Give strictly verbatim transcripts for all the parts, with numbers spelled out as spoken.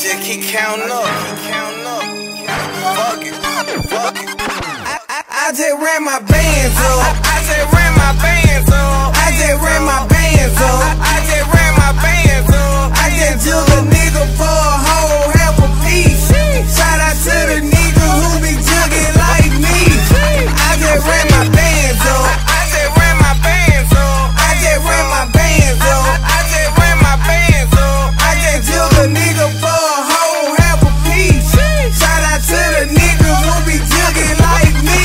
just keep counting up, keep counting up. Fuck it, fuck it. I, I, I just ran my bands up. I, I just ran my bands up. I just ran my bands up. I, I just ran my bands up. I just took a nigga for a whole half a piece. Shout out to the nigga who be jugging like me. I just ran my bands up. I just ran my bands up. I just ran my bands up. I just ran my bands up. I just took a nigga for a whole half a piece. Shout out to the nigga who be jugging like me.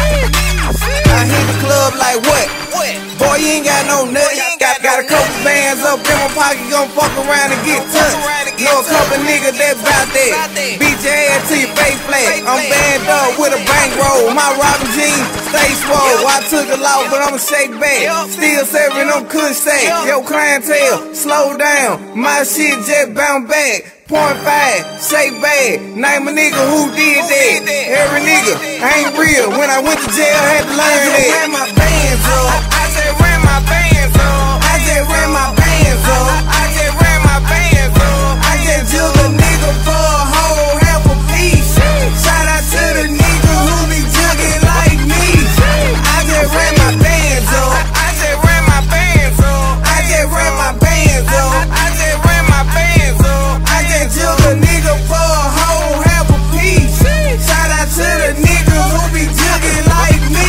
I hit the club like what? Boy, you ain't got no nut. Got, got a couple bands up in my pocket, gon' fuck around and get touched. Know a couple niggas that bout that. Beat your ass to your face flat. I'm banned up with a bankroll. My rockin' jeans stay swole. I took a loss, but I'ma shake back. Still serving them kush stacks. Yo, clientele, slow down. My shit just bounce back. Point five, shake bad. Name a nigga who did that. Every nigga ain't real. When I went to jail, I had to learn that. I just ran my bands up. I just ran my bands up. I just ran my bands up. I just ran my bands up. I just took a nigga for a whole half a piece. Shout out to the nigga who be jugging like me. I just ran my bands up. I just ran my bands up. I just ran my bands up. I just ran my bands up. I just took a nigga for a whole half a piece. Shout out to the nigga who be jugging like me.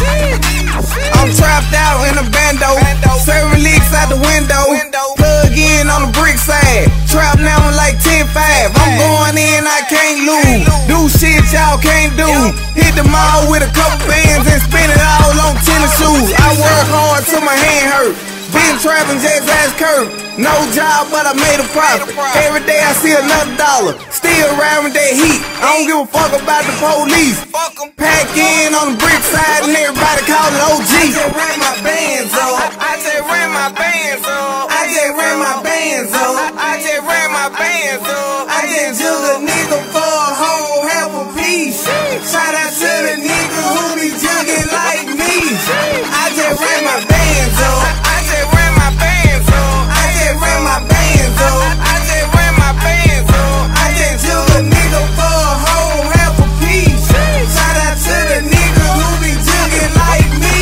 I'm trapped out in a bando, serving leaks out the window. Plug in on the brick side, trap now like ten five. I'm going in, I can't lose. Do shit y'all can't do. Hit the mall with a couple bands and spin it all on tennis shoes. I work hard till my hand hurt. Been trapping just as Kurt. No job, but I made a profit. Every day I see another dollar. Still around with that heat. I don't give a fuck about the police. Pack in on the brick side and everybody call it O G. I just ran my bands up. I just ran my bands up. I just ran my bands up. I just ran my bands up. I just took a nigga for a whole half a piece. Shout out to the nigga who be jugging like me. I just ran my bands up. I just ran my bands up. I just ran my bands up. I just ran my bands up. I just took a nigga for a whole half a piece. Shout out to the nigga who be jugging like me.